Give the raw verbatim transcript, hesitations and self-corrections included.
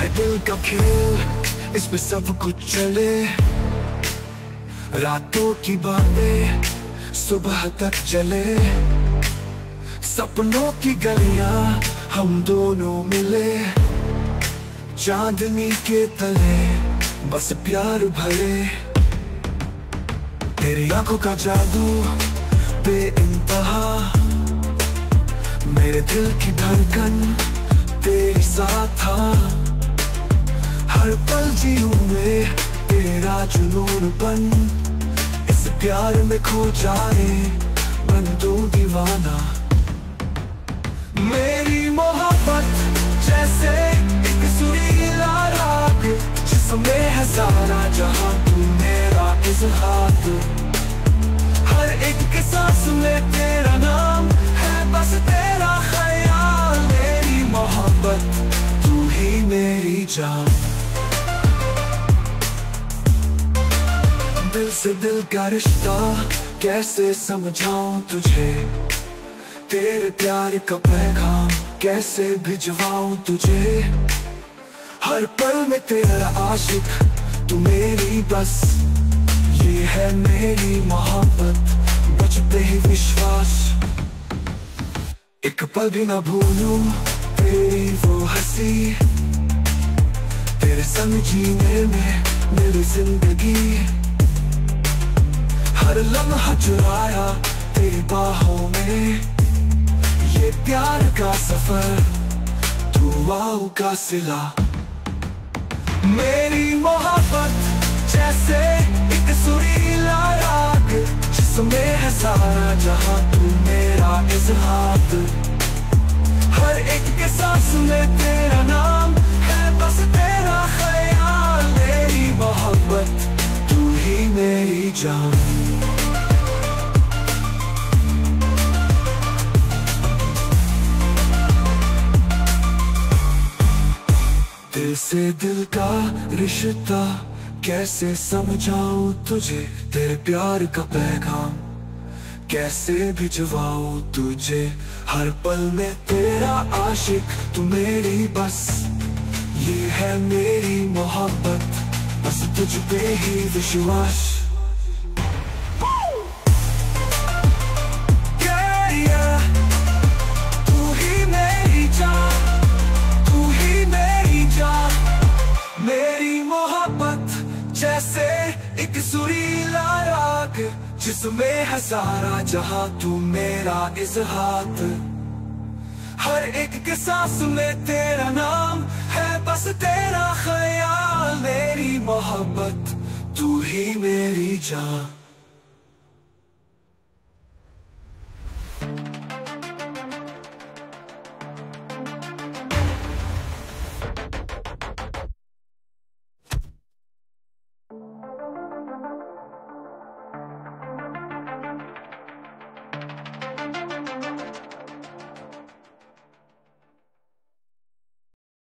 है दिल का खेल, इसमें सब कुछ चले। रातों की बातें सुबह तक चले, सपनों की गलियां हम दोनों मिले। चांदनी के तले बस प्यार भरे, तेरी आंखों का जादू बेइंतहा। मेरे दिल की धड़कन तेरे साथ था, हर पल जीऊं मैं तेरा जुनून बन। इस प्यार में खो जाए बन दूं दीवाना। मेरी मोहब्बत जैसे एक सुरीला राग, जिसमें है सारा जहां तू मेरा इज़हार। हर एक के सांस में तेरा नाम है, बस तेरा ख्याल। मेरी मोहब्बत तू ही मेरी जान। दिल से दिल का रिश्ता कैसे समझाऊं तुझे, तेरे प्यार का पैगाम कैसे भिजवाऊं तुझे। हर पल में तेरा आशिक तू मेरी बस, ये है मेरी मोहब्बत बचते ही विश्वास। एक पल भी ना भूलूं तेरी वो हंसी, तेरे संग जीने में मेरी जिंदगी। हर लम्हा चुराया तेरी बाहों में, ये प्यार का सफर दुआओं का सिला। मेरी मोहब्बत जैसे एक सुरीला राग, जिसमें है सारा जहां तू मेरा इज़हार। हर एक के सांस में तेरा नाम है, बस तेरा ख्याल। मेरी मोहब्बत तू ही मेरी जान। दिल से दिल का रिश्ता कैसे समझाऊं तुझे, तेरे प्यार का पैगाम कैसे भिजवाऊं तुझे। हर पल में तेरा आशिक तू मेरी बस, ये है मेरी मोहब्बत बस तुझ पे ही विश्वास। मेरी मोहब्बत जैसे एक सुरीला राग, जिसमें है सारा जहां तू मेरा इज़हार। हर एक के सांस में तेरा नाम है, बस तेरा ख्याल। मेरी मोहब्बत तू ही मेरी जान।